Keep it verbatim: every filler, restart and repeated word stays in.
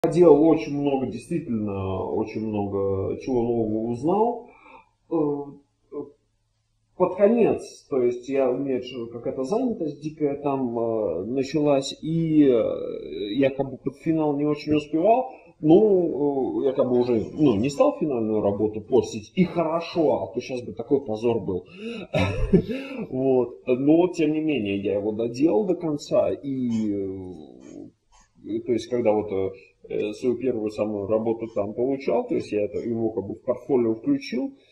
Делал очень много, действительно, очень много чего нового узнал. Э, Под конец, то есть я, у меня же какая-то занятость дикая там э, началась, и э, я как бы под финал не очень успевал. Ну, э, я как бы уже ну, не стал финальную работу постить, и хорошо, а то сейчас бы такой позор был. Вот. Но, тем не менее, я его доделал до конца, и э, то есть, когда вот э, свою первую самую работу там получал, то есть я это, его как бы в портфолио включил,